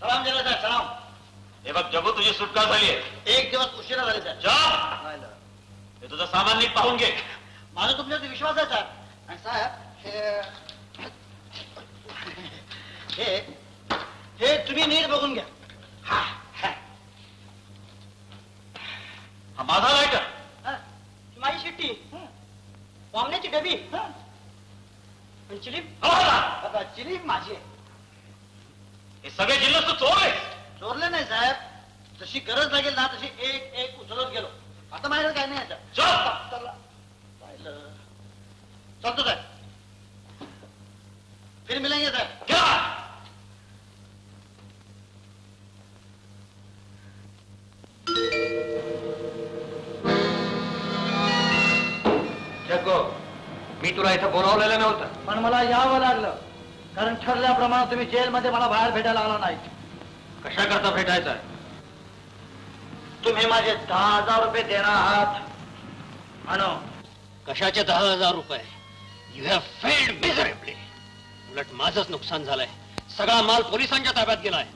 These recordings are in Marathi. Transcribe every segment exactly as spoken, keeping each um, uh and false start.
सलाम दिला साहेब, सलाम. हे बघ जगू, तुझी सुटका झाली आहे. एक दिवस उशिरा झाले साहेब. जा, हे तुझं सामान नीट पाहून घे. माझा तुमच्यावरती विश्वास आहे साहेब. आणि साहेब हे हे हे तुम्ही नीट बघून घ्या. हा माझा लायटर, माझी शिट्टी, वामण्याची डबी, चिलीप चिलीप माझी आहे. हे सगळे जिल्ह्यात तू चोरले? चोरले नाही साहेब, जशी गरज लागेल ना तशी एक एक उचलत गेलो. आता माझ्याकडे काय नाही चालतो साहेब. फिर मिलेंगे साहेब. क्या जग्गो, मी तुला इथं बोलावलेलं नव्हतं, पण मला यावं लागलं, कारण ठरल्याप्रमाणे तुम्ही जेलमध्ये मला बाहेर भेटायला आला नाही. कशा करता भेटायचं? तुम्ही माझे दहा हजार रुपये देणार आहात. अनो कशाचे दहा हजार रुपये? You have failed miserably. उलट माझंच नुकसान झालंय. सगळा माल पोलिसांच्या ताब्यात गेलाय.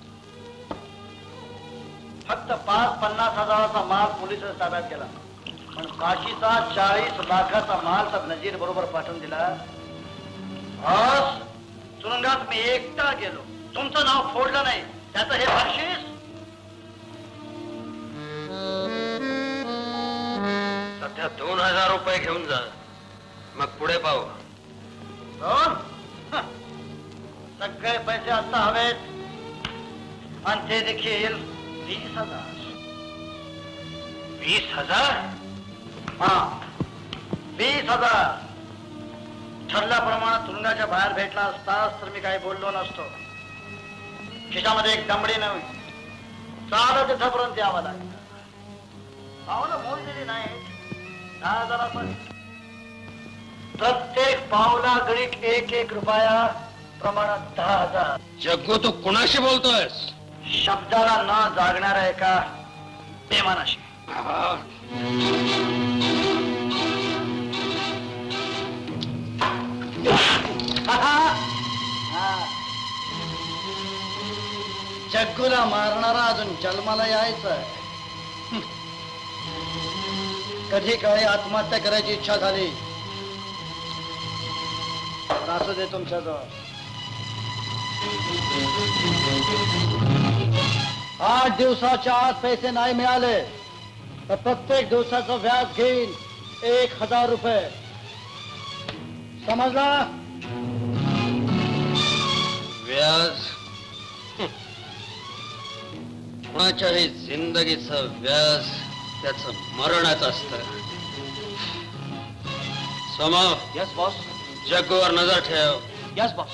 फक्त पाच पन्नास हजाराचा माल पोलिसांच्या ताब्यात गेला, पण काशीचा चाळीस लाखाचा माल तर नजीर बरोबर पाठवून दिला. आज तुरुंगात मी एकटा गेलो, तुमचं नाव फोडलं नाही, त्याचं हे बक्षीस. सध्या दोन हजार रुपये घेऊन जा, मग पुढे पाहू. दोन सगळे पैसे आता हवेत, आणि ते देखील वीस हजार. वीस हजार? हा, वीस हजार. ठरल्याप्रमाणे तुरुंगाच्या बाहेर भेटला असतास तर मी काही बोललो नसतो. खिशामध्ये एक दमडी नव्हे, चालत तिथपर्यंत यावं लागलं. पावलं मोजलेली नाही, दहा हजार आपण. प्रत्येक पावला गणित एक एक रुपया प्रमाणात दहा हजार. जग्गू, तू कुणाशी बोलतोयस? शब्दाला न जागणाऱ्या एका बेमानाशी. जग्गूला मारणारा अजून जन्माला यायचं. कधी काळी आत्महत्या करायची इच्छा झाली, असू दे तुमच्याजवळ. आठ दिवसाच्या आत पैसे नाही मिळाले तर प्रत्येक दिवसाचं व्याज घेईन एक हजार रुपये. समजला? व्याज? कोणाच्याही जिंदगीचं व्याज त्याचं मरणच असतं. समो. Yes boss. जग्गूवर नजर ठेव. Yes boss.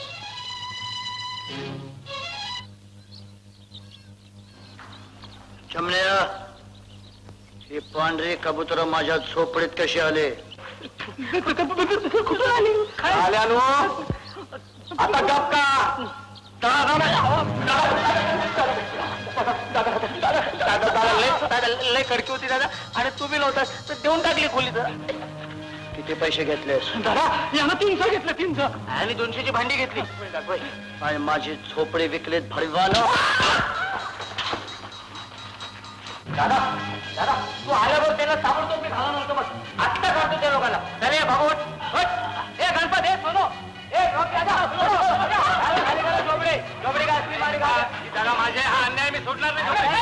चमण्या, ही पांढरी कबूतर माझ्या झोपडीत कशी आले? आल्यानो आता गप का? लय कडकी होती दादा, आणि तुम्ही नव्हता तर देऊन टाकली खोली. किती पैसे घेतलेस? दादा यानं तीनशे घेतले. तीनशे आणि दोनशेची भांडी घेतली, आणि माझी झोपडी विकलीत भडवाला. दादा दादा, तू आल्यावर त्याला ताबडतोब मी घाला नव्हतं, मग आत्ता सांगतो त्या लोकांना. चले भागवत, ए गणपत, ए सोनो, ए झोपडे झोपडे का असली मारी घाल. दादा माझे हा अन्याय मी सोडणार नाही.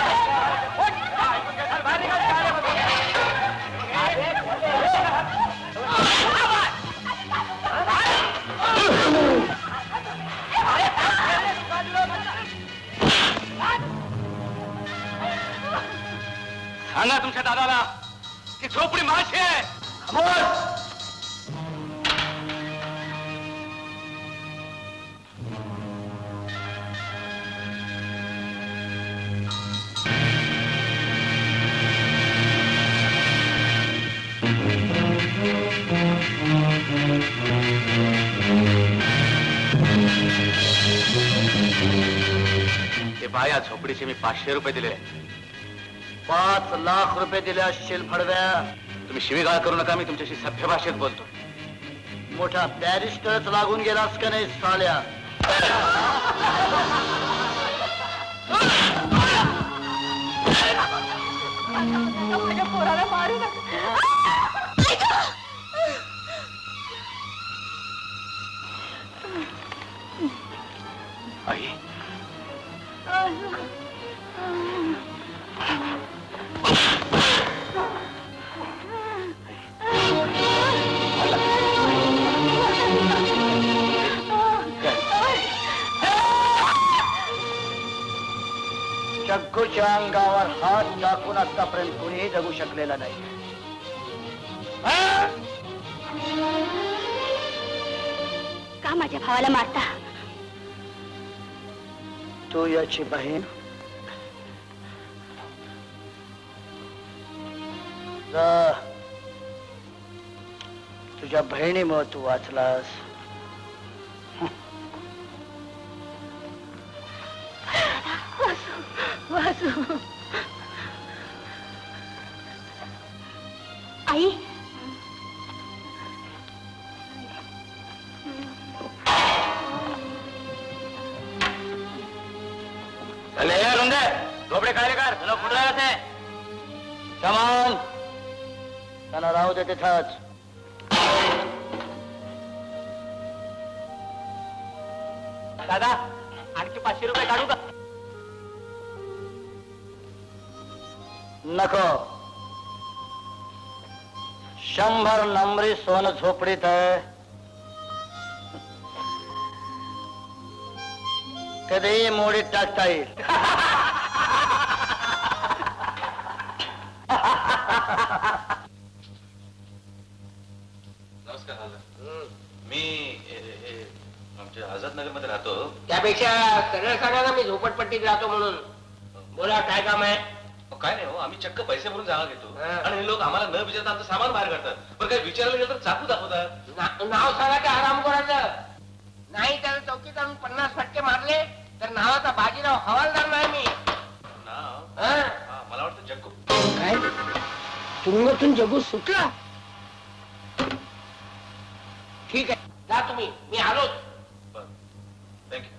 सांगा तुमच्या दादाला की झोपडी माझी आहे. ते बाया झोपडीचे मी पाचशे रुपये दिले. पाच लाख रुपये दिले असतील फडव्या. तुम्ही शिवीगाळ करू नका, मी तुमच्याशी सभ्य भाषेत बोलतो. मोठा बॅरिस्टरच लागून गेलास का नाही साल्या? माझ्या पोराला मारू नका. आई जग्गूच्या अंगावर हात टाकून आतापर्यंत कोणीही जगू शकलेला नाही. का माझ्या भावाला मारता? तू याची बहीण, जा. तुझ्या बहिणीमुळे तू वाचलास. वासू. आई रुंदे झोपडे काय कर तुला कुठं जायचंय? समान त्यांना राहू दे तिथंच. दादा आणखी पाचशे रुपये काढू का? नको. शंभर नंबरी सोन झोपडीत आहे. कधीही मोडीत टाकता येईल. नमस्कार. मी आमच्या आझाद नगर मध्ये राहतो. त्यापेक्षा सरळ सांगा ना, मी झोपडपट्टीत राहतो म्हणून. बोला काय काम आहे? काय नाही हो, आम्ही चक्क पैसे भरून जागा घेतो हा. आणि हे लोक आम्हाला न विचारता आमचं सामान बाहेर काढतात. पण काही विचारायला गेलं तर चाकू दाखवतात. ना- नाव सांगा ते आराम करायचं नाही. त्याला चौकीत आणून पन्नास फटके मारले तर नावाचा बाजीराव हवालदार नाही मी. नाव हा? हा, मला वाटतं जग्गू. काय तुरुंगातून जगू सुटला? ठीक आहे, जा तुम्ही, मी आलोच. बरं, थँक्यू.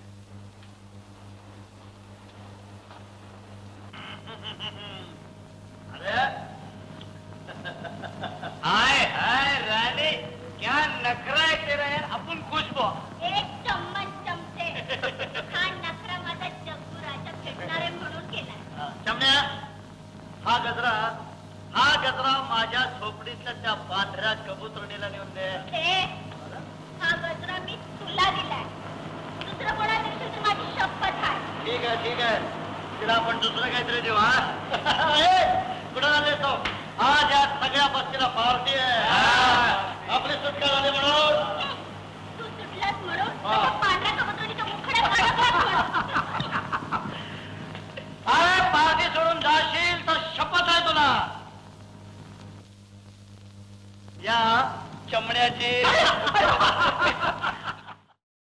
हाय हाय राणे, क्या नखरा आहे तेरा यार. आपण खुश बो. एक चम्मच चमचे. हा नखरा माझा जग्गू राजा भेटणारे म्हणून केला. चमण्या, हा गजरा हा गजरा माझ्या झोपडीतल्या त्या पांढऱ्या कबुतरणीला नेऊन दे. हे, हा गजरा मी तुला दिलाय. दुसरं कोणा दिवशी तर माझी शपथ आहे. ठीक आहे ठीक आहे, तिला आपण दुसरं काहीतरी देऊ. हा कुठं आले तो? आज या सगळ्या बस्तीला पार्टी आहे. आपली सुटका झाली म्हणून. तू सुटलास म्हणून हा. माझ्या पांढऱ्या कबुतरणीच्या मुखड्यात अरे पार्टी सोडून जाशील तर शपथ आहे तुला. या चमड्याची